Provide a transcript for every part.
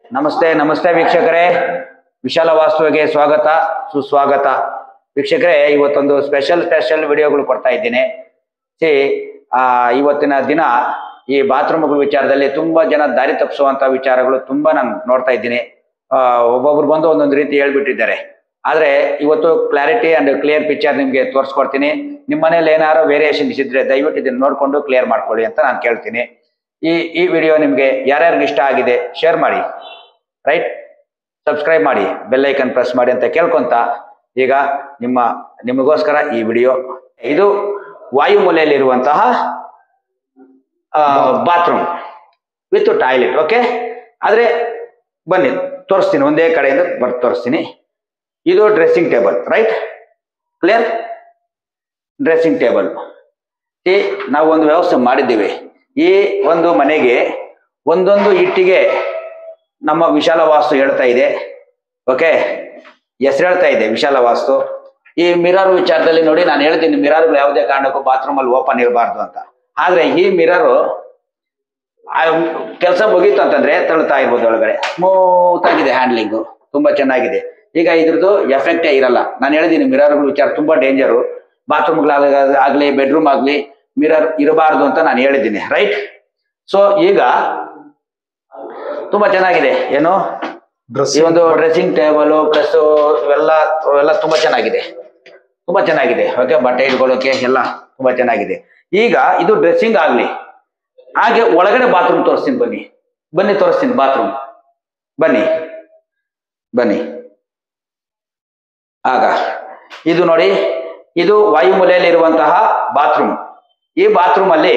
ನಮಸ್ತೆ ನಮಸ್ತೆ ವೀಕ್ಷಕರೇ, ವಿಶಾಲ ವಾಸ್ತುವಿಗೆ ಸ್ವಾಗತ ಸುಸ್ವಾಗತ. ವೀಕ್ಷಕರೇ, ಇವತ್ತೊಂದು ಸ್ಪೆಷಲ್ ವಿಡಿಯೋಗಳು ಕೊಡ್ತಾ ಇದ್ದೀನಿ. ಇವತ್ತಿನ ದಿನ ಈ ಬಾತ್ರೂಮ್ಗಳ ವಿಚಾರದಲ್ಲಿ ತುಂಬಾ ಜನ ದಾರಿ ತಪ್ಪಿಸುವಂತ ವಿಚಾರಗಳು ತುಂಬಾ ನಾನು ನೋಡ್ತಾ ಇದ್ದೀನಿ. ಒಬ್ಬೊಬ್ರು ಬಂದು ಒಂದೊಂದು ರೀತಿ ಹೇಳ್ಬಿಟ್ಟಿದ್ದಾರೆ. ಆದ್ರೆ ಇವತ್ತು ಕ್ಲಾರಿಟಿ ಅಂಡ್ ಕ್ಲಿಯರ್ ಪಿಕ್ಚರ್ ನಿಮ್ಗೆ ತೋರಿಸ್ಕೊಡ್ತೀನಿ. ನಿಮ್ಮ ಮನೇಲಿ ಏನಾರೋ ವೇರಿಯೇಷನ್ಸ್ ಇದ್ರೆ ದಯವಿಟ್ಟು ಇದನ್ನ ನೋಡ್ಕೊಂಡು ಕ್ಲಿಯರ್ ಮಾಡ್ಕೊಳ್ಳಿ ಅಂತ ನಾನು ಕೇಳ್ತೀನಿ. ಈ ವಿಡಿಯೋ ನಿಮ್ಗೆ ಯಾರ್ಯಾರಿಗೆ ಇಷ್ಟ ಆಗಿದೆ ಶೇರ್ ಮಾಡಿ, ರೈಟ್, ಸಬ್ಸ್ಕ್ರೈಬ್ ಮಾಡಿ, ಬೆಲ್ ಐಕನ್ ಪ್ರೆಸ್ ಮಾಡಿ ಅಂತ ಕೇಳ್ಕೊಂತ ಈಗ ನಿಮಗೋಸ್ಕರ ಈ ವಿಡಿಯೋ. ಇದು ವಾಯುಮೂಲೆಯಲ್ಲಿರುವಂತಹ ಬಾತ್ರೂಮ್ ವಿತ್ ಟಾಯ್ಲೆಟ್. ಓಕೆ, ಆದ್ರೆ ಬನ್ನಿ ತೋರಿಸ್ತೀನಿ, ಒಂದೇ ಕಡೆಯಿಂದ ತೋರಿಸ್ತೀನಿ. ಇದು dressing table, right, clear. Dressing table ನಾವು ಒಂದು ವ್ಯವಸ್ಥೆ ಮಾಡಿದ್ದೀವಿ. ಈ ಒಂದು ಮನೆಗೆ ಒಂದೊಂದು ಇಟ್ಟಿಗೆ ನಮ್ಮ ವಿಶಾಲ ವಾಸ್ತು ಹೇಳ್ತಾ ಇದೆ. ಓಕೆ, ಹೆಸರು ಹೇಳ್ತಾ ಇದೆ ವಿಶಾಲ ವಾಸ್ತು. ಈ ಮಿರರ್ ವಿಚಾರದಲ್ಲಿ ನೋಡಿ, ನಾನು ಹೇಳ್ತೀನಿ ಮಿರರ್ಗಳು ಯಾವುದೇ ಕಾರಣಕ್ಕೂ ಬಾತ್ರೂಮ್ ಅಲ್ಲಿ ಓಪನ್ ಇರಬಾರ್ದು ಅಂತ. ಆದ್ರೆ ಈ ಮಿರರು ಕೆಲಸ ಮುಗೀತು ಅಂತಂದ್ರೆ ತಳ್ತಾ ಇರ್ಬೋದು ಒಳಗಡೆ. ಸ್ಮೂತ್ ಆಗಿದೆ, ಹ್ಯಾಂಡ್ಲಿಂಗು ತುಂಬಾ ಚೆನ್ನಾಗಿದೆ. ಈಗ ಇದ್ರದ್ದು ಎಫೆಕ್ಟೇ ಇರಲ್ಲ. ನಾನು ಹೇಳಿದ್ದೀನಿ ಮಿರರ್ಗಳ ವಿಚಾರ ತುಂಬಾ ಡೇಂಜರು. ಬಾತ್ರೂಮ್ಗಳಾಗ್ಲಿ ಬೆಡ್ರೂಮ್ ಆಗ್ಲಿ ಮಿರರ್ ಇರಬಾರ್ದು ಅಂತ ನಾನು ಹೇಳಿದ್ದೀನಿ, ರೈಟ್. ಸೊ ಈಗ ತುಂಬಾ ಚೆನ್ನಾಗಿದೆ. ಏನು ಈ ಒಂದು ಡ್ರೆಸ್ಸಿಂಗ್ ಟೇಬಲ್ ಪ್ಲಸ್ ಇವೆಲ್ಲ ತುಂಬಾ ಚೆನ್ನಾಗಿದೆ, ತುಂಬಾ ಚೆನ್ನಾಗಿದೆ. ಓಕೆ, ಬಟ್ಟೆ ಇಟ್ಕೊಳ್ಳೋಕೆ ಎಲ್ಲ ತುಂಬಾ ಚೆನ್ನಾಗಿದೆ. ಈಗ ಇದು ಡ್ರೆಸ್ಸಿಂಗ್ ಆಗ್ಲಿ, ಹಾಗೆ ಒಳಗಡೆ ಬಾತ್ರೂಮ್ ತೋರಿಸ್ತೀನಿ. ಬನ್ನಿ ತೋರಿಸ್ತೀನಿ ಬಾತ್ರೂಮ್. ಬನ್ನಿ ಆಗ ಇದು ನೋಡಿ, ಇದು ವಾಯುಮೂಲೆಯಲ್ಲಿರುವಂತಹ ಬಾತ್ರೂಮ್. ಈ ಬಾತ್ರೂಮ್ ಅಲ್ಲಿ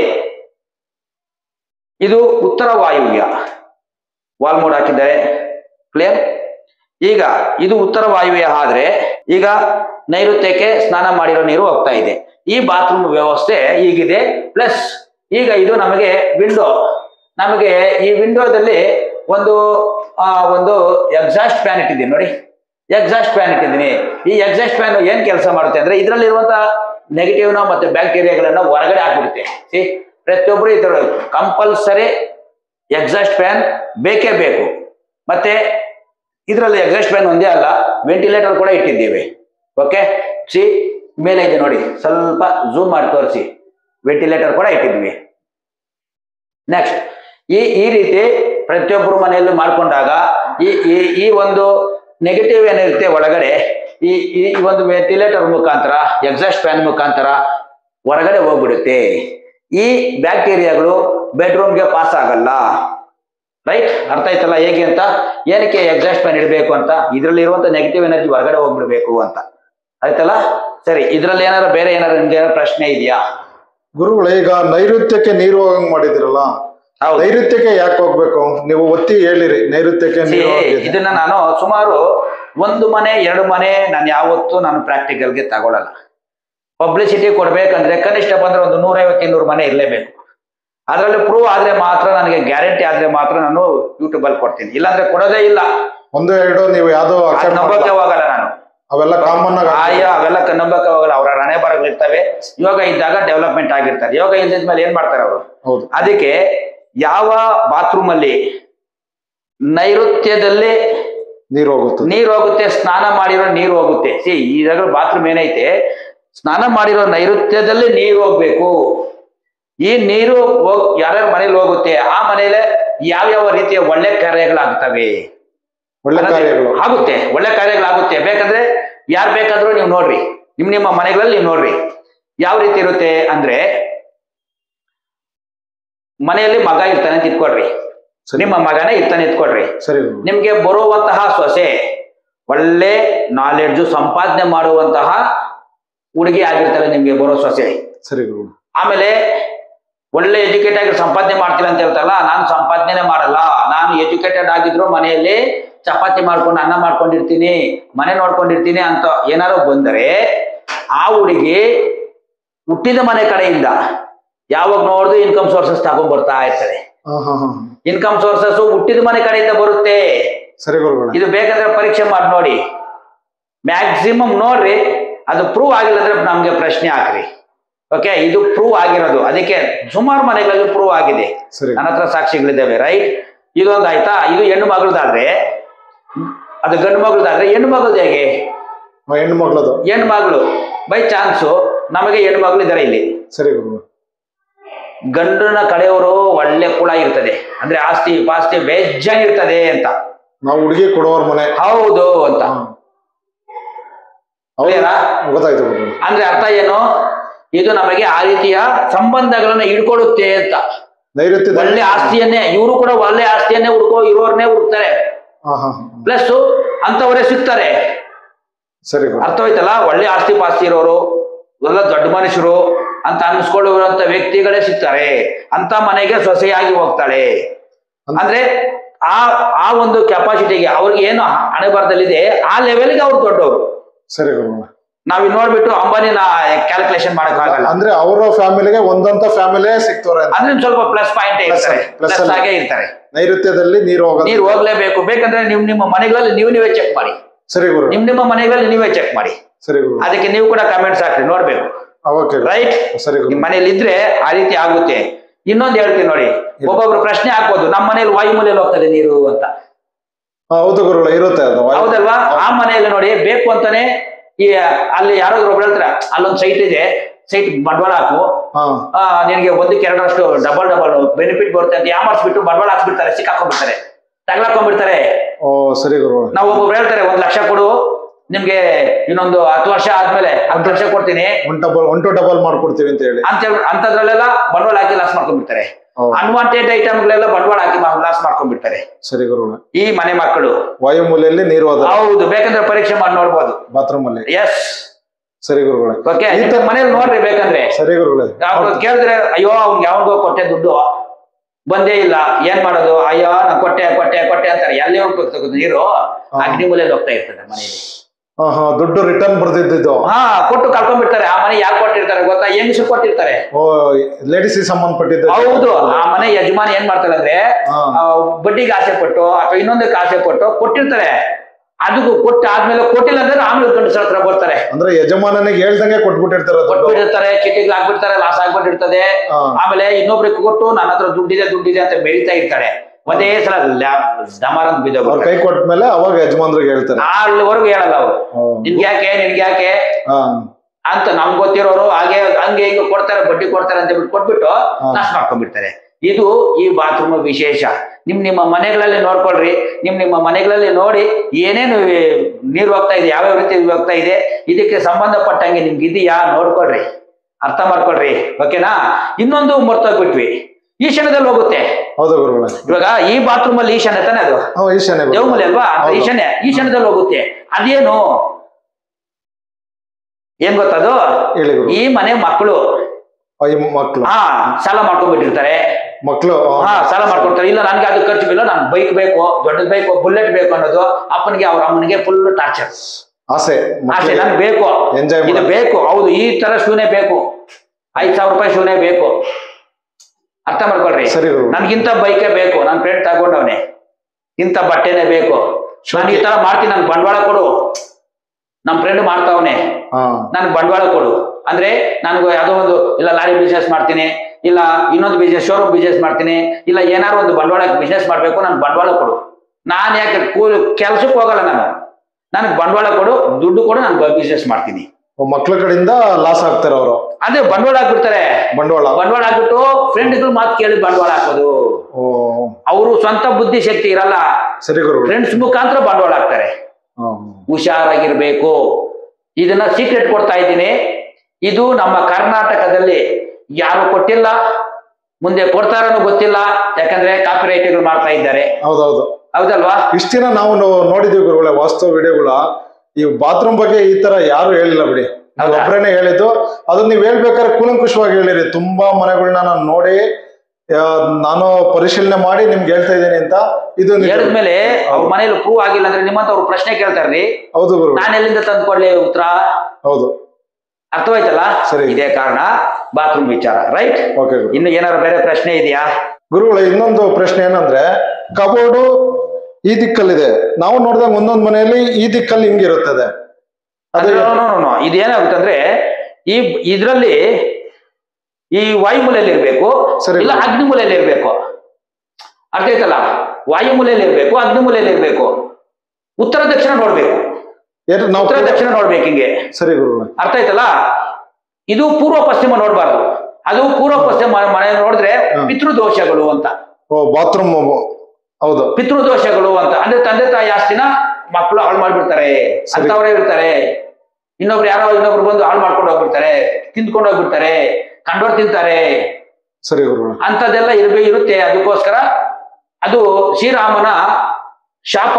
ಇದು ಉತ್ತರ ವಾಯುವ್ಯ ವಾಲ್ ಮೋಡ್ ಹಾಕಿದ್ದಾರೆ, ಕ್ಲಿಯರ್. ಈಗ ಇದು ಉತ್ತರ ವಾಯುವ್ಯ ಆದ್ರೆ ಈಗ ನೈಋತ್ಯಕ್ಕೆ ಸ್ನಾನ ಮಾಡಿರೋ ನೀರು ಹೋಗ್ತಾ ಇದೆ. ಈ ಬಾತ್ರೂಮ್ ವ್ಯವಸ್ಥೆ ಹೀಗಿದೆ. ಪ್ಲಸ್ ಈಗ ಇದು ನಮಗೆ ವಿಂಡೋ. ನಮಗೆ ಈ ವಿಂಡೋದಲ್ಲಿ ಒಂದು ಎಕ್ಸಾಸ್ಟ್ ಫ್ಯಾನ್ ಇಟ್ಟಿದ್ದೀನಿ ನೋಡಿ. ಎಕ್ಸಾಸ್ಟ್ ಫ್ಯಾನ್ ಇಟ್ಟಿದ್ದೀನಿ. ಈ ಎಕ್ಸಾಸ್ಟ್ ಫ್ಯಾನ್ ಏನ್ ಕೆಲಸ ಮಾಡುತ್ತೆ ಅಂದ್ರೆ ಇದರಲ್ಲಿರುವಂತಹ ನೆಗೆಟಿವ್ನ ಮತ್ತೆ ಬ್ಯಾಕ್ಟೀರಿಯಾಗಳನ್ನ ಹೊರಗಡೆ ಹಾಕ್ಬಿಡುತ್ತೆ. ಪ್ರತಿಯೊಬ್ಬರು ಇದರ ಕಂಪಲ್ಸರಿ ಎಕ್ಸಾಸ್ಟ್ ಫ್ಯಾನ್ ಬೇಕೇ ಬೇಕು. ಮತ್ತೆ ಇದರಲ್ಲಿ ಎಕ್ಸಾಸ್ಟ್ ಫ್ಯಾನ್ ಒಂದೇ ಅಲ್ಲ, ವೆಂಟಿಲೇಟರ್ ಕೂಡ ಇಟ್ಟಿದ್ದೀವಿ. ಓಕೆ, ಮೇಲೆ ಇದೆ ನೋಡಿ, ಸ್ವಲ್ಪ ಝೂಮ್ ಮಾಡಿ ತೋರಿಸಿ. ವೆಂಟಿಲೇಟರ್ ಕೂಡ ಇಟ್ಟಿದ್ವಿ. ನೆಕ್ಸ್ಟ್ ಈ ರೀತಿ ಪ್ರತಿಯೊಬ್ಬರು ಮನೆಯಲ್ಲಿ ಮಾಡ್ಕೊಂಡಾಗ ಈ ಒಂದು ನೆಗೆಟಿವ್ ಏನಿರುತ್ತೆ ಒಳಗಡೆ ಈ ಒಂದು ವೆಂಟಿಲೇಟರ್ ಮುಖಾಂತರ ಎಕ್ಸಾಸ್ಟ್ ಫ್ಯಾನ್ ಮುಖಾಂತರ ಹೊರಗಡೆ ಹೋಗ್ಬಿಡುತ್ತೆ. ಈ ಬ್ಯಾಕ್ಟೀರಿಯಾಗಳು ಬೆಡ್ರೂಮ್ಗೆ ಪಾಸ್ ಆಗಲ್ಲ, ರೈಟ್. ಅರ್ಥ ಆಯ್ತಲ್ಲ ಹೇಗೆ ಅಂತ? ಏನಕ್ಕೆ ಎಕ್ಸಾಸ್ಟ್ ಫ್ಯಾನ್ ಇಡಬೇಕು ಅಂತ? ಇದರಲ್ಲಿ ಇರುವಂತ ನೆಗೆಟಿವ್ ಎನರ್ಜಿ ಹೊರಗಡೆ ಹೋಗ್ಬಿಡ್ಬೇಕು ಅಂತ, ಆಯ್ತಲ್ಲ? ಸರಿ, ಇದ್ರಲ್ಲಿ ಬೇರೆ ಏನಾದ್ರು ನಿಮ್ಗೆ ಪ್ರಶ್ನೆ ಇದೆಯಾ? ಗುರುಗಳು, ಈಗ ನೈಋತ್ಯಕ್ಕೆ ನೀರು ಹೋಗಂಗ್ ಮಾಡಿದಿರಲ್ಲ, ನೈಋತ್ಯಕ್ಕೆ ಯಾಕೆ ಹೋಗ್ಬೇಕು? ನೀವು ಒತ್ತಿ ಹೇಳಿರಿ ನೈಋತ್ಯಕ್ಕೆ. ಇದನ್ನ ನಾನು ಸುಮಾರು 1 ಮನೆ 2 ಮನೆ ನಾನು ಯಾವತ್ತೂ ನಾನು ಪ್ರಾಕ್ಟಿಕಲ್ಗೆ ತಗೊಳ್ಳಲ್ಲ. ಪಬ್ಲಿಸಿಟಿ ಕೊಡ್ಬೇಕಂದ್ರೆ ಕನಿಷ್ಠ ಬಂದ್ರೆ ಒಂದು 150-200 ಮನೆ ಇರಲೇಬೇಕು. ಅದರಲ್ಲಿ ಪ್ರೂವ್ ಆದ್ರೆ ಮಾತ್ರ, ನನಗೆ ಗ್ಯಾರಂಟಿ ಆದ್ರೆ ಮಾತ್ರ ನಾನು ಯೂಟ್ಯೂಬ್ ಅಲ್ಲಿ ಕೊಡ್ತೀನಿ. ಇಲ್ಲಾಂದ್ರೆ ಕೊಡೋದೇ ಇಲ್ಲ. 1-2 ನೀವು ಯಾವ್ದೋ ನಂಬಕ್ಕೆ ಹೋಗಲ್ಲ ನಾನು. ಅವೆಲ್ಲ ಕಾಮನ್ ಅವೆಲ್ಲ ನಂಬಕ್ಕೆ ಹೋಗಲ್ಲ. ಅವರ ಹಣೆ ಬರಗಳಿರ್ತವೆ. ಯೋಗ ಇದ್ದಾಗ ಡೆವಲಪ್ಮೆಂಟ್ ಆಗಿರ್ತಾರೆ. ಯೋಗ ಇಲ್ಲದ ಮೇಲೆ ಏನ್ ಮಾಡ್ತಾರೆ ಅವರು? ಅದಕ್ಕೆ ಯಾವ ಬಾತ್ರೂಮ್ ಅಲ್ಲಿ ನೈಋತ್ಯದಲ್ಲಿ ನೀರು ಹೋಗುತ್ತೆ, ಸ್ನಾನ ಮಾಡಿರೋ ನೀರು ಹೋಗುತ್ತೆ. ಈದಾಗ ಬಾತ್ರೂಮ್ ಏನೈತೆ, ಸ್ನಾನ ಮಾಡಿರೋ ನೈಋತ್ಯದಲ್ಲಿ ನೀರು ಹೋಗ್ಬೇಕು. ಈ ನೀರು ಯಾರ್ಯಾರ ಮನೇಲಿ ಹೋಗುತ್ತೆ ಆ ಮನೇಲೆ ಯಾವ್ಯಾವ ರೀತಿಯ ಒಳ್ಳೆ ಕಾರ್ಯಗಳಾಗ್ತವೆ, ಆಗುತ್ತೆ, ಒಳ್ಳೆ ಕಾರ್ಯಗಳಾಗುತ್ತೆ. ಬೇಕಂದ್ರೆ ಯಾರು ಬೇಕಾದ್ರೂ ನೀವು ನೋಡ್ರಿ, ನಿಮ್ಮ ಮನೆಗಳಲ್ಲಿ ನೀವು ನೋಡ್ರಿ ಯಾವ ರೀತಿ ಇರುತ್ತೆ ಅಂದ್ರೆ, ಮನೆಯಲ್ಲಿ ಮಗ ಇರ್ತಾನೆ ಅಂತ ಇಟ್ಕೊಡ್ರಿ, ನಿಮ್ಮ ಮಗನೇ ಇರ್ತಾನೆ ಇಟ್ಕೊಡ್ರಿ. ನಿಮ್ಗೆ ಬರುವಂತಹ ಸೊಸೆ ಒಳ್ಳೆ ನಾಲೆಡ್ಜು ಸಂಪಾದನೆ ಮಾಡುವಂತಹ ಹುಡುಗಿ ಆಗಿರ್ತಾರೆ ನಿಮ್ಗೆ ಬರೋ ಸೊಸೆ. ಆಮೇಲೆ ಒಳ್ಳೆ ಎಜುಕೇಟೆಡ್ ಆಗಿ ಸಂಪಾದನೆ ಮಾಡ್ತೀನಿ ಅಂತ ಹೇಳ್ತಾರಲ್ಲ, ನಾನು ಸಂಪಾದನೆ ಮಾಡಲ್ಲ, ನಾನು ಎಜುಕೇಟೆಡ್ ಆಗಿದ್ರು ಮನೆಯಲ್ಲಿ ಚಪಾತಿ ಮಾಡ್ಕೊಂಡು ಅನ್ನ ಮಾಡ್ಕೊಂಡಿರ್ತೀನಿ, ಮನೆ ನೋಡ್ಕೊಂಡಿರ್ತೀನಿ ಅಂತ ಏನಾರು ಬಂದರೆ ಆ ಹುಡುಗಿ ಹುಟ್ಟಿದ ಮನೆ ಕಡೆಯಿಂದ ಯಾವಾಗ ನೋಡಿದ್ರು ಇನ್ಕಮ್ ಸೋರ್ಸಸ್ ತಗೊಂಡ್ ಬರ್ತಾ ಇರ್ತಾರೆ. ಇನ್ಕಮ್ ಸೋರ್ಸಸ್ ಹುಟ್ಟಿದ ಮನೆ ಕಡೆಯಿಂದ ಬರುತ್ತೆ. ಇದು ಬೇಕಂದ್ರೆ ಪರೀಕ್ಷೆ ಮಾಡಿ ನೋಡಿ, ಮ್ಯಾಕ್ಸಿಮಮ್ ನೋಡ್ರಿ. ಅದು ಪ್ರೂವ್ ಆಗಿಲ್ಲ ಅಂದ್ರೆ ನಮ್ಗೆ ಪ್ರಶ್ನೆ ಹಾಕ್ರಿ. ಓಕೆ, ಇದು ಪ್ರೂವ್ ಆಗಿರೋದು. ಅದಕ್ಕೆ ಸುಮಾರು ಮನೆಗಳಲ್ಲಿ ಪ್ರೂವ್ ಆಗಿದೆ. ನನ್ನ ಹತ್ರ ಸಾಕ್ಷಿಗಳಿದ್ದಾವೆ, ರೈಟ್. ಇದೊಂದು ಆಯ್ತಾ. ಇದು ಹೆಣ್ಣು ಮಗಳದಾದ್ರೆ, ಅದು ಗಂಡು ಮಗಳದಾದ್ರೆ ಹೆಣ್ಣು ಮಗಳದ್ದು ಹೇಗೆ? ಹೆಣ್ಣು ಮಗಳದು. ಹೆಣ್ಣು ಮಗಳು ಬೈ ಚಾನ್ಸು ನಮಗೆ ಹೆಣ್ಣು ಮಗಳು ಇದ್ದಾರೆ ಇಲ್ಲಿ. ಸರಿ ಗುರು. ಗಂಡನ ಕಡೆಯವರು ಒಳ್ಳೆ ಕುಳ ಇರ್ತದೆ, ಅಂದ್ರೆ ಆಸ್ತಿ ಪಾಸ್ತಿ ಬೇಜಾನ್ ಇರ್ತದೆ ಅಂತ. ನಾವು ಹುಡುಗಿ ಕೊಡೋರ್ ಮನೆ. ಹೌದು ಅಂತ ಗೊತ್ತಾಯ್ತು. ಅಂದ್ರೆ ಅರ್ಥ ಏನು? ಇದು ನಮಗೆ ಆ ರೀತಿಯ ಸಂಬಂಧಗಳನ್ನ ಹಿಡ್ಕೊಡುತ್ತೆ ಅಂತ. ನೈಋತ್ಯ ಒಳ್ಳೆ ಆಸ್ತಿಯನ್ನೇ, ಇವರು ಕೂಡ ಒಳ್ಳೆ ಆಸ್ತಿಯನ್ನೇ ಇರೋರ್ನೇ ಹುಡುಕ್ತಾರೆ, ಪ್ಲಸ್ ಅಂತವರೇ ಸಿಗ್ತಾರೆ. ಸರಿ, ಅರ್ಥವಾಯ್ತಲ್ಲ? ಒಳ್ಳೆ ಆಸ್ತಿ ಪಾಸ್ತಿ ಇರೋರು, ಎಲ್ಲ ದೊಡ್ಡ ಮನುಷ್ಯರು ಅಂತ ಅನ್ಸ್ಕೊಳ್ಳುವಂತ ವ್ಯಕ್ತಿಗಳೇ ಸಿಗ್ತಾರೆ. ಅಂತ ಮನೆಗೆ ಸೊಸೆಯಾಗಿ ಹೋಗ್ತಾಳೆ. ಅಂದ್ರೆ ಆ ಒಂದು ಕೆಪಾಸಿಟಿಗೆ ಅವ್ರಿಗೆ ಏನು ಹಣೆ ಬರದಲ್ಲಿದೆ ಆ ಲೆವೆಲ್ಗೆ ಅವ್ರು ದೊಡ್ಡವರು. ಸರಿ, ನಾವ್ ನೋಡ್ಬಿಟ್ಟು ಅಂಬಾನಿನ ಕ್ಯಾಲ್ಕುಲೇಷನ್ ಮಾಡಕ್ ಆಗಲ್ಲ. ಅಂದ್ರೆ ಅವರ ಫ್ಯಾಮಿಲಿಗೆ ಒಂದಂತ ಫ್ಯಾಮಿಲಿ ಸಿಗ್ತವ್ರೆ ಅಂದ್ರೆ ಸ್ವಲ್ಪ ಪ್ಲಸ್ ಪಾಯಿಂಟ್ ಇರ್ತಾರೆ. ನೈಋತ್ಯದಲ್ಲಿ ನೀರು ಹೋಗ್ಲೇಬೇಕು. ಬೇಕಂದ್ರೆ ನಿಮ್ಮ ಮನೆಗಳಲ್ಲಿ ನೀವೇ ಚೆಕ್ ಮಾಡಿ. ಸರಿ ಗುರು. ನಿಮ್ಮ ಮನೆಗಳಲ್ಲಿ ನೀವೇ ಚೆಕ್ ಮಾಡಿ. ಸರಿ ಗುರು. ಅದಕ್ಕೆ ನೀವು ಕೂಡ ಕಮೆಂಟ್ಸ್ ಹಾಕ್ರಿ, ನೋಡ್ಬೇಕು. ರೈಟ್. ಸರಿ, ನಿಮ್ ಮನೇಲಿ ಇದ್ರೆ ಆ ರೀತಿ ಆಗುತ್ತೆ. ಇನ್ನೊಂದು ಹೇಳ್ತೀನಿ ನೋಡಿ, ಒಬ್ಬೊಬ್ರು ಪ್ರಶ್ನೆ ಹಾಕ್ಬೋದು, ನಮ್ಮ ಮನೇಲಿ ವಾಯುಮೂಲೆಯಲ್ಲಿ ಹೋಗ್ತದೆ ನೀರು ಅಂತ. ಹೌದು ಗುರುಗಳ, ಇರುತ್ತೆ ಅದು. ಹೌದಲ್ವಾ? ಆ ಮನೆಯಲ್ಲಿ ನೋಡಿ ಬೇಕು ಅಂತಾನೆ ಅಲ್ಲಿ ಯಾರಾದ್ರೂ ಒಬ್ರು ಹೇಳ್ತಾರೆ, ಅಲ್ಲೊಂದು ಸೈಟ್ ಇದೆ, ಸೈಟ್ ಬಂಡವಾಳ ಹಾಕು, ನಿನಗೆ 1-2 ಡಬಲ್ ಬೆನಿಫಿಟ್ ಬರುತ್ತೆ ಅಂತ ಯಾಮರ್ಸ್ಬಿಟ್ಟು ಬಂಡವಾಳ ಹಾಕ್ಬಿಡ್ತಾರೆ, ಸಿಕ್ಕಾಕೊಂಡ್ಬಿಡ್ತಾರೆ, ತಗ್ಲಾಕೊಂಡ್ಬಿಡ್ತಾರೆ. ಓ ಸರಿ ಗುರು. ನಾವು ಒಬ್ಬೊಬ್ರು ಹೇಳ್ತಾರೆ 1 ಲಕ್ಷ ಕೊಡು, ನಿಮ್ಗೆ ಇನ್ನೊಂದು 10 ವರ್ಷ ಆದ್ಮೇಲೆ 10 ಲಕ್ಷ ಕೊಡ್ತೀನಿ, 1 to double ಮಾಡ್ಕೊಡ್ತೀವಿ ಅಂತ ಹೇಳಿ ಅಂತದ್ರಲ್ಲೆಲ್ಲ ಬಂಡವಾಳ ಹಾಕಿ ಲಾಸ್ ಮಾಡ್ಕೊಂಡ್ಬಿಡ್ತಾರೆ. ಅನ್ವಾಂಟೆಡ್ ಐಟಮ್ಗಳೆಲ್ಲ ಬಂಡವಾಳ ಹಾಕಿ ಲಾಸ್ ಮಾಡ್ಕೊಂಡ್ಬಿಡ್ತಾರೆ. ಸರಿ ಗುರು. ಈ ಮನೆ ಮಕ್ಕಳು ವಾಯುಮೂಲೆಯಲ್ಲಿ ನೀರು ಹೌದು, ಬೇಕಂದ್ರೆ ಪರೀಕ್ಷೆ ಮಾಡಿ ನೋಡ್ಬೋದು ಬಾತ್ರೂಮ್ ಅಲ್ಲಿ. ಎಸ್. ಸರಿ ಗುರುಗಳೇ. ಓಕೆ, ಮನೇಲಿ ನೋಡ್ರಿ ಬೇಕಂದ್ರೆ. ಸರಿ ಗುರುಗಳೇ. ಕೇಳಿದ್ರೆ ಅಯ್ಯೋ ಅವ್ನಿಗೆ ಯಾವನಿಗೋ ಕೊಟ್ಟೆ ದುಡ್ಡು ಬಂದೇ ಇಲ್ಲ, ಏನ್ ಮಾಡೋದು, ಅಯ್ಯೋ ನಾನು ಕೊಟ್ಟೆ ಅಂತಾರೆ. ಎಲ್ಲಿ ಹೋಗ್ಬೇಕು ನೀರು? ಅಗ್ನಿ ಮೂಲೆಯಲ್ಲಿ ಹೋಗ್ತಾ ಇರ್ತದೆ ಮನೆಯಲ್ಲಿ. ದುಡ್ಡು ರಿಟರ್ನ್ ಬರ್ದಿದ್ದು ಕೊಟ್ಟು ಕಳ್ಕೊಂಡ್ಬಿಡ್ತಾರೆ. ಆ ಮನೆ ಯಾಕೆ ಕೊಟ್ಟಿರ್ತಾರೆ ಗೊತ್ತಾ? ಹೆಂಗಸರು ಕೊಟ್ಟಿರ್ತಾರೆ. ಲೇಡೀಸ್ ಸಂಬಂಧಪಟ್ಟಿದ್ದು. ಹೌದು. ಆ ಮನೆ ಯಜಮಾನಿ ಏನ್ ಮಾಡ್ತಾರೆ ಅಂದ್ರೆ ಬಡ್ಡಿಗೆ ಆಸೆ ಪಟ್ಟು ಅಥವಾ ಇನ್ನೊಂದಕ್ಕೆ ಆಸೆ ಪಟ್ಟು ಕೊಟ್ಟಿರ್ತಾರೆ. ಅದಕ್ಕೂ ಕೊಟ್ಟು ಆದ್ಮೇಲೆ ಕೊಟ್ಟಿಲ್ಲ ಅಂದ್ರೆ ಆಮೇಲೆ ಗಂಡಸರ ಹತ್ರ ಬರ್ತಾರೆ. ಅಂದ್ರೆ ಯಜಮಾನನಿಗೆ ಹೇಳ್ದಂಗೆ ಕೊಟ್ಬಿಟ್ಟಿರ್ತಾರೆ, ಚೀಟಿಗೆ ಹಾಕ್ಬಿಡ್ತಾರೆ, ಲಾಸ್ ಆಗ್ಬಿಟ್ಟಿರ್ತದೆ. ಆಮೇಲೆ ಇನ್ನೊಬ್ರಿಗೆ ಕೊಟ್ಟು ನನ್ನ ಹತ್ರ ದುಡ್ಡಿದೆ ಅಂತ ಬೆಳೀತಾ ಇರ್ತಾರೆ. ಒಂದೇ ಸಲ ಡಮಾರ್ ಅಂತ ಬಿದ್ದೋಗ್ರು. ಕೈ ಕೊಟ್ಮೇಲೆ ಅವಾಗ ಯಜಮಾನ್ರಿಗೆ ಹೇಳ್ತಾರೆ, ಅಲ್ಲಿವರೆಗೂ ಹೇಳಲ್ಲ ಅವರು. ನಿನ್ಗ್ಯಾಕೆ ಅಂತ ನಮ್ಗೆ ಗೊತ್ತಿರೋರು ಹಂಗೆ ಹಿಂಗೆ ಕೊಡ್ತಾರೆ, ಬಡ್ಡಿ ಕೊಡ್ತಾರೆ ಅಂತ ಕೊಟ್ಬಿಟ್ಟು ನಾಶ ಮಾಡ್ಕೊಂಡ್ಬಿಡ್ತಾರೆ. ಇದು ಈ ಬಾತ್ರೂಮ್ ವಿಶೇಷ. ನಿಮ್ಮ ಮನೆಗಳಲ್ಲಿ ನೋಡ್ಕೊಳ್ರಿ. ನಿಮ್ಮ ಮನೆಗಳಲ್ಲಿ ನೋಡಿ ಏನೇನು ನೀರು ಹೋಗ್ತಾ ಇದೆ, ಯಾವ್ಯಾವ ರೀತಿ ಹೋಗ್ತಾ ಇದೆ, ಇದಕ್ಕೆ ಸಂಬಂಧಪಟ್ಟಂಗೆ ನಿಮ್ಗೆ ಇದೆಯಾ ನೋಡ್ಕೊಳ್ರಿ, ಅರ್ಥ ಮಾಡ್ಕೊಳ್ರಿ. ಓಕೆನಾ? ಇನ್ನೊಂದು ಮರ್ತೋಗ್ಬಿಟ್ವಿ, ಈಶಾನ್ಯದಲ್ಲಿ ಹೋಗುತ್ತೆ. ಹೌದು ಗುರುಗಳೇ. ಇವಾಗ ಈ ಬಾತ್ರೂಮ್ ಅಲ್ಲಿ ಈಶಾನ್ಯ ತಾನೆ, ಅದು ದೇವಮೂಲೆ ಅಲ್ವಾ? ಈಶಾನ್ಯದಲ್ಲಿ ಹೋಗುತ್ತೆ. ಅದೇನು ಏನ್ ಗೊತ್ತದು? ಈ ಮನೆ ಮಕ್ಕಳು ಸಾಲ ಮಾಡ್ಕೊಂಡ್ಬಿಟ್ಟಿರ್ತಾರೆ. ಸಾಲ ಮಾಡ್ಕೊಡ್ತಾರೆ. ಇಲ್ಲ ನನ್ಗೆ ಅದು ಖರ್ಚು ಬಿಲ್ಲ, ನನ್ ಬೈಕ್ ಬೇಕು, ದೊಡ್ಡದು ಬೇಕು, ಬುಲೆಟ್ ಬೇಕು ಅನ್ನೋದು ಅಪ್ಪನಿಗೆ ಅವ್ರ ಅಮ್ಮನಿಗೆ ಫುಲ್ ಟಾರ್ಚರ್, ಆಸೆ ನನ್ಗೆ ಬೇಕು, ಇದು ಬೇಕು. ಹೌದು, ಈ ತರ ಶೂನೇ ಬೇಕು, 5,000 ರೂಪಾಯಿ ಶೂನೇ ಬೇಕು. ಅರ್ಥ ಮಾಡ್ಕೊಳ್ರಿ. ನನ್ಗಿಂತ ಬೈಕೇ ಬೇಕು, ನನ್ ಫ್ರೆಂಡ್ ತಗೊಂಡವನೆ, ಇಂಥ ಬಟ್ಟೆನೇ ಬೇಕು, ನಾನು ಈ ತರ ಮಾಡ್ತೀನಿ, ನನ್ ಬಂಡವಾಳ ಕೊಡು. ನಮ್ ಫ್ರೆಂಡ್ ಮಾಡ್ತಾವನೆ, ನನ್ಗೆ ಬಂಡವಾಳ ಕೊಡು ಅಂದ್ರೆ ನನ್ಗೆ ಯಾವುದೋ ಒಂದು, ಇಲ್ಲ ಲಾರಿ ಬಿಸ್ನೆಸ್ ಮಾಡ್ತೀನಿ, ಇಲ್ಲ ಇನ್ನೊಂದು ಬಿಸ್ನೆಸ್, ಶೋರೂಮ್ ಬಿಸ್ನೆಸ್ ಮಾಡ್ತೀನಿ, ಇಲ್ಲ ಏನಾದ್ರು ಒಂದು ಬಂಡವಾಳ ಬಿಸ್ನೆಸ್ ಮಾಡ್ಬೇಕು, ನನ್ಗೆ ಬಂಡವಾಳ ಕೊಡು. ನಾನು ಯಾಕೆ ಕೆಲ್ಸಕ್ಕೆ ಹೋಗಲ್ಲ, ನನಗೆ ಬಂಡವಾಳ ಕೊಡು, ದುಡ್ಡು ಕೊಡು, ನಾನು ಬಿಸ್ನೆಸ್ ಮಾಡ್ತೀನಿ. ಮಕ್ಳ ಕಡೆಯಿಂದ ಲಾಸ್ ಆಗ್ತಾರೆ ಅವರು. ಅದೇ ಬಂಡವಾಳ ಹಾಕ್ಬಿಡ್ತಾರೆ. ಬಂಡವಾಳ ಹಾಕ್ಬಿಟ್ಟು ಫ್ರೆಂಡ್ಗಳು ಮಾತು ಕೇಳಿ ಬಂಡವಾಳ ಹಾಕೋದು. ಅವರು ಸ್ವಂತ ಬುದ್ಧಿ ಶಕ್ತಿ ಇರಲ್ಲ, ಫ್ರೆಂಡ್ಸ್ ಮುಖಾಂತರ ಬಂಡವಾಳ ಹಾಕ್ತಾರೆ. ಹುಷಾರಾಗಿರ್ಬೇಕು. ಇದನ್ನ ಸೀಕ್ರೆಟ್ ಕೊಡ್ತಾ ಇದ್ದೀನಿ. ಇದು ನಮ್ಮ ಕರ್ನಾಟಕದಲ್ಲಿ ಯಾರು ಕೊಟ್ಟಿಲ್ಲ, ಮುಂದೆ ಕೊಡ್ತಾರನ್ನು ಗೊತ್ತಿಲ್ಲ. ಯಾಕಂದ್ರೆ ಕಾಪಿರೈಟ್ಗಳು ಮಾಡ್ತಾ ಇದ್ದಾರೆ. ಹೌದಲ್ವಾ? ಇಷ್ಟ ದಿನ ನಾವು ನೋಡಿದೀವಿ ಗುರುಗಳೇ, ವಾಸ್ತವ ವಿಡಿಯೋಗಳ ಈ ಬಾತ್ರೂಮ್ ಬಗ್ಗೆ ಈ ತರ ಯಾರು ಹೇಳಿಲ್ಲ ಬಿಡಿ, ಒಬ್ಬರೇನೆ ಹೇಳಿದ್ದು. ಅದನ್ನ ನೀವ್ ಹೇಳ್ಬೇಕಾದ್ರೆ ಕೂಲಂಕುಷವಾಗಿ ಹೇಳಿರಿ. ತುಂಬಾ ಮನೆಗಳನ್ನ ನಾನು ನೋಡಿ, ನಾನು ಪರಿಶೀಲನೆ ಮಾಡಿ ನಿಮ್ಗೆ ಹೇಳ್ತಾ ಇದ್ದೀನಿ ಅಂತ. ಇದು ಹೇಳಿದ್ಮೇಲೆ ಅವ್ರ ಮನೇಲಿ ಪ್ರೂವ್ ಆಗಿಲ್ಲ ಅಂದ್ರೆ ನಿಮ್ಮಂತ ಅವ್ರು ಪ್ರಶ್ನೆ ಕೇಳ್ತಾರ್ರಿ. ಹೌದು ಗುರು, ನಾನು ಎಲ್ಲಿಂದ ತಂದು ಕೊಡ್ಲಿ ಉತ್ತರ? ಹೌದು, ಅರ್ಥವಾಯ್ತಲ್ಲ? ಸರಿ, ಇದೇ ಕಾರಣ ಬಾತ್ರೂಮ್ ವಿಚಾರ. ರೈಟ್. ಓಕೆ. ಇನ್ನು ಏನಾದ್ರು ಬೇರೆ ಪ್ರಶ್ನೆ ಇದೆಯಾ ಗುರುಗಳೇ? ಇನ್ನೊಂದು ಪ್ರಶ್ನೆ ಏನಂದ್ರೆ, ಕಬೋರ್ಡು ಈ ದಿಕ್ಕಲ್ಲಿದೆ, ನಾವು ನೋಡಿದಾಗ ಒಂದೊಂದು ಮನೆಯಲ್ಲಿ ಈ ದಿಕ್ಕಲ್ಲಿ ಹಿಂಗಿರುತ್ತದೆ. ಇದೇನಾಗುತ್ತೆ ಅಂದ್ರೆ ಇದ್ರಲ್ಲಿ ಈ ವಾಯುಮೂಲೆಯಲ್ಲಿ ಇರ್ಬೇಕು, ಇಲ್ಲ ಅಗ್ನಿ ಮೂಲೆಯಲ್ಲಿ ಇರ್ಬೇಕು. ಅರ್ಥ ಆಯ್ತಲ್ಲ? ವಾಯುಮೂಲೆಯಲ್ಲಿ ಇರ್ಬೇಕು, ಅಗ್ನಿಮೂಲೆಯಲ್ಲಿ ಇರ್ಬೇಕು, ಉತ್ತರ ದಕ್ಷಿಣ ನೋಡ್ಬೇಕು, ಉತ್ತರ ದಕ್ಷಿಣ ನೋಡ್ಬೇಕು ಹಿಂಗೆ. ಸರಿ ಗುರುಗಳೇ, ಅರ್ಥ ಆಯ್ತಲ್ಲ? ಇದು ಪೂರ್ವ ಪಶ್ಚಿಮ ನೋಡ್ಬಾರ್ದು. ಅದು ಪೂರ್ವ ಪಶ್ಚಿಮ ಮನೆ ನೋಡಿದ್ರೆ ಪಿತೃದೋಷಗಳು ಅಂತ. ಬಾತ್ರೂಮ್ ಹೌದು, ಪಿತೃದೋಷಗಳು ಅಂತ. ಅಂದ್ರೆ ತಂದೆ ತಾಯಿ ಆಸ್ತಿನ ಮಕ್ಕಳು ಹಾಳು ಮಾಡ್ಬಿಡ್ತಾರೆ ಅಂತವರೇ ಇರ್ತಾರೆ. ಇನ್ನೊಬ್ರು ಬಂದು ಹಾಳು ಮಾಡ್ಕೊಂಡು ಹೋಗ್ಬಿಡ್ತಾರೆ, ತಿಂದ್ಕೊಂಡು ಹೋಗ್ಬಿಡ್ತಾರೆ, ಕಂಡೋರ್ ತಿಂತಾರೆ. ಸರಿ ಗುರುಗಳೇ, ಅಂತದೆಲ್ಲ ಇರುತ್ತೆ. ಅದಕ್ಕೋಸ್ಕರ ಅದು ಶ್ರೀರಾಮನ ಶಾಪ.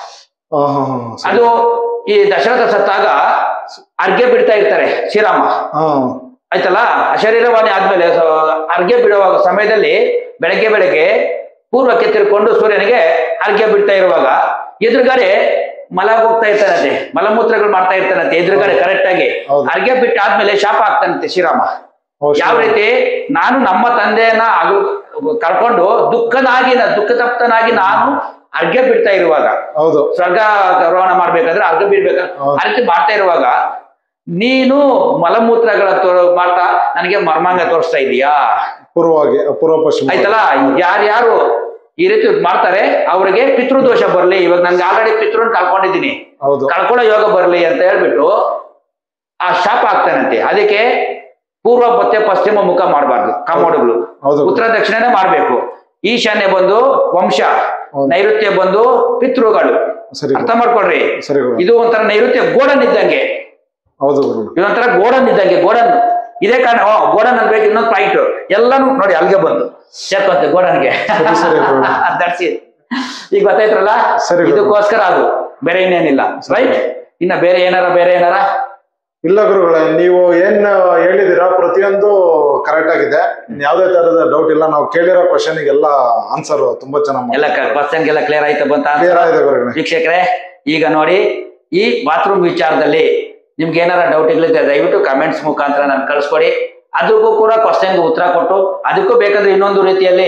ಅದು ಈ ದಶರಥ ಸತ್ತಾಗ ಅರ್ಘ್ಯ ಬಿಡ್ತಾ ಇರ್ತಾರೆ ಶ್ರೀರಾಮ, ಆಯ್ತಲ್ಲ? ಶರೀರವಾಣಿ ಆದ್ಮೇಲೆ ಅರ್ಘ್ಯ ಬಿಡುವಾಗ ಸಮಯದಲ್ಲಿ ಬೆಳಗ್ಗೆ ಪೂರ್ವಕ್ಕೆ ತಿರ್ಕೊಂಡು ಸೂರ್ಯನಿಗೆ ಅರ್ಘ್ಯ ಬಿಡ್ತಾ ಇರುವಾಗ ಎದುರುಗಡೆ ಮಲ ಹೋಗ್ತಾ ಇರ್ತಾನಂತೆ, ಮಲಮೂತ್ರಗಳು ಮಾಡ್ತಾ ಇರ್ತಾನಂತೆ ಎದುರುಗಡೆ ಕರೆಕ್ಟ್ ಆಗಿ. ಅರ್ಘ್ಯ ಬಿಟ್ಟು ಆದ್ಮೇಲೆ ಶಾಪ ಆಗ್ತಾನಂತೆ ಶ್ರೀರಾಮ. ಯಾವ ರೀತಿ? ನಾನು ನಮ್ಮ ತಂದೆಯನ್ನ ಕಳ್ಕೊಂಡು ದುಃಖ ತಪ್ತನಾಗಿ ನಾನು ಅರ್ಘ್ಯ ಬಿಡ್ತಾ ಇರುವಾಗ, ಸ್ವರ್ಗ ರೋಹಣ ಮಾಡ್ಬೇಕಾದ್ರೆ ಅರ್ಘ್ಯ ಬಿಡ್ಬೇಕಾದ್ರೆ ಆ ರೀತಿ ಮಾಡ್ತಾ ಇರುವಾಗ ನೀನು ಮಲಮೂತ್ರಗಳ ಮಾಡ್ತಾ ನನಗೆ ಮರ್ಮಾಂಗ ತೋರಿಸ್ತಾ ಇದೀಯಾ? ಪೂರ್ವ ಪಶ್ಚಿಮ ಆಯ್ತಲ್ಲ? ಯಾರ್ಯಾರು ಈ ರೀತಿ ಮಾಡ್ತಾರೆ ಅವ್ರಿಗೆ ಪಿತೃದೋಷ ಬರ್ಲಿ. ಇವಾಗ ನನ್ಗೆ ಆಲ್ರೆಡಿ ಪಿತೃನ್ ಕಳ್ಕೊಂಡಿದ್ದೀನಿ, ಕಳ್ಕೊಳ್ಳೋ ಯೋಗ ಬರ್ಲಿ ಅಂತ ಹೇಳ್ಬಿಟ್ಟು ಆ ಶಾಪ ಆಗ್ತಾನಂತೆ. ಅದಕ್ಕೆ ಪೂರ್ವ ಮತ್ತೆ ಪಶ್ಚಿಮ ಮುಖ ಮಾಡಬಾರ್ದು ಕಾಮೋಡುಗಳು, ಉತ್ತರ ದಕ್ಷಿಣನೇ ಮಾಡ್ಬೇಕು. ಈಶಾನ್ಯ ಬಂದು ವಂಶ, ನೈಋತ್ಯ ಬಂದು ಪಿತೃಗಳು. ಅರ್ಥ ಮಾಡ್ಕೊಡ್ರಿ. ಇದು ಒಂಥರ ನೈಋತ್ಯ ಗೋಡನ್ ಇದ್ದಂಗೆ, ಇದೊಂಥರ ಗೋಡನ್ ಇದ್ದಂಗೆ. ಗೋಡನ್ ಇದೇ ಕಾರಣ ಗೋಡನ್ ಅನ್ಬೇಕು. ಇನ್ನೊಂದು ಪಾಯಿಂಟ್ ಎಲ್ಲಾನು ನೋಡಿ ಅಲ್ಗೆ ಬಂದು ಸೇರ್ಕೊಂತೆ ಗೋಡನ್ಗೆ. ದರ್ಶಿ ಈಗ ಗೊತ್ತಾಯ್ತ್ರಲ್ಲ? ಇದಕ್ಕೋಸ್ಕರ ಅದು ಬೇರೆ ಇನ್ನೇನಿಲ್ಲ. ರೈಟ್? ಇನ್ನ ಬೇರೆ ಏನಾರ ಇಲ್ಲ ಗುರುಗಳೇ, ನೀವು ಏನ್ ಹೇಳಿದಿರಾ ಪ್ರತಿಯೊಂದು ಕರೆಕ್ಟ್ ಆಗಿದೆ. ಯಾವ್ದೇ ತರದ ಡೌಟ್ ಇಲ್ಲ. ನಾವು ಕೇಳಿರೋ ಕ್ವಶನ್ಗೆಲ್ಲ ಆನ್ಸರ್ ತುಂಬಾ ಚೆನ್ನಾಗಿ ಎಲ್ಲ ಕ್ವಶನ್ಗೆಲ್ಲ ಕ್ಲಿಯರ್ ಆಯ್ತು ಬಂತ ವೀಕ್ಷಕರೇ? ಈಗ ನೋಡಿ, ಈ ಬಾತ್ರೂಮ್ ವಿಚಾರದಲ್ಲಿ ನಿಮ್ಗೆ ಏನಾರ ಡೌಟ್ ಇರ್ಲಿದೆ ದಯವಿಟ್ಟು ಕಮೆಂಟ್ಸ್ ಮುಖಾಂತರ ನಾನು ಕಳಿಸ್ಕೊಡಿ. ಅದಕ್ಕೂ ಕೂಡ ಕ್ವಶನ್ಗೆ ಉತ್ತರ ಕೊಟ್ಟು ಅದಕ್ಕೂ ಬೇಕಾದ್ರೆ ಇನ್ನೊಂದು ರೀತಿಯಲ್ಲಿ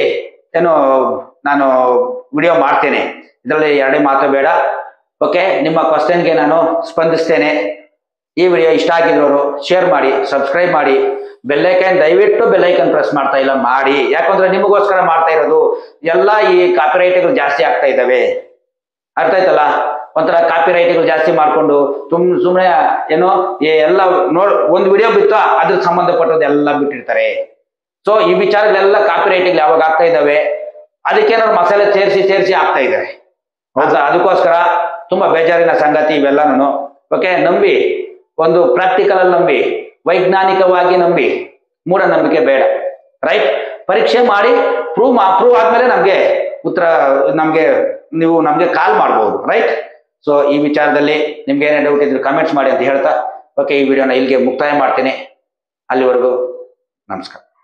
ನಾನು ವಿಡಿಯೋ ಮಾಡ್ತೇನೆ. ಇದರಲ್ಲಿ ಎರಡೇ ಮಾತು ಬೇಡ. ಓಕೆ, ನಿಮ್ಮ ಕ್ವಶನ್ಗೆ ನಾನು ಸ್ಪಂದಿಸ್ತೇನೆ. ಈ ವಿಡಿಯೋ ಇಷ್ಟ ಆಗಿರೋರು ಶೇರ್ ಮಾಡಿ, ಸಬ್ಸ್ಕ್ರೈಬ್ ಮಾಡಿ, ಬೆಲ್ಲೈಕನ್ ದಯವಿಟ್ಟು ಬೆಲ್ಲೈಕನ್ ಪ್ರೆಸ್ ಮಾಡ್ತಾ ಇಲ್ಲ ಮಾಡಿ. ಯಾಕಂದ್ರೆ ನಿಮಗೋಸ್ಕರ ಮಾಡ್ತಾ ಇರೋದು. ಎಲ್ಲ ಈ ಕಾಪಿರೈಟ್ಗಳು ಜಾಸ್ತಿ ಆಗ್ತಾ ಇದ್ದಾವೆ. ಅರ್ಥ ಆಯ್ತಲ್ಲ? ಒಂಥರ ಕಾಪಿರೈಟ್ಗಳು ಜಾಸ್ತಿ ಮಾಡ್ಕೊಂಡು ಸುಮ್ಮನೆ ಎಲ್ಲ ಒಂದು ವಿಡಿಯೋ ಬಿತ್ತು ಅದ್ರ ಸಂಬಂಧಪಟ್ಟದ್ದು ಎಲ್ಲ ಬಿಟ್ಟಿರ್ತಾರೆ. ಸೊ ಈ ವಿಚಾರಗಳೆಲ್ಲ ಕಾಪಿರೈಟ್ಗಳು ಯಾವಾಗ ಆಗ್ತಾ ಇದ್ದಾವೆ, ಅದಕ್ಕೇನಾದ್ರು ಮಸಾಲೆ ಸೇರಿಸಿ ಆಗ್ತಾ ಇದ್ದಾರೆ. ಅದಕ್ಕೋಸ್ಕರ ತುಂಬಾ ಬೇಜಾರಿನ ಸಂಗತಿ ಇವೆಲ್ಲನೂ. ಓಕೆ, ನಂಬಿ, ಒಂದು ಪ್ರಾಕ್ಟಿಕಲ್ ಅಲ್ಲಿ ನಂಬಿ, ವೈಜ್ಞಾನಿಕವಾಗಿ ನಂಬಿ, ಮೂಢನಂಬಿಕೆ ಬೇಡ. ರೈಟ್? ಪರೀಕ್ಷೆ ಮಾಡಿ ಪ್ರೂವ್ ಆದ್ಮೇಲೆ ನೀವು ನಮ್ಗೆ ಕಾಲ್ ಮಾಡ್ಬೋದು. ರೈಟ್? ಸೊ ಈ ವಿಚಾರದಲ್ಲಿ ನಿಮ್ಗೆ ಏನೇ ಡೌಟ್ ಇದ್ರೆ ಕಮೆಂಟ್ಸ್ ಮಾಡಿ ಅಂತ ಹೇಳ್ತಾ ಓಕೆ, ಈ ವಿಡಿಯೋನ ಇಲ್ಲಿಗೆ ಮುಕ್ತಾಯ ಮಾಡ್ತೀನಿ. ಅಲ್ಲಿವರೆಗೂ ನಮಸ್ಕಾರ.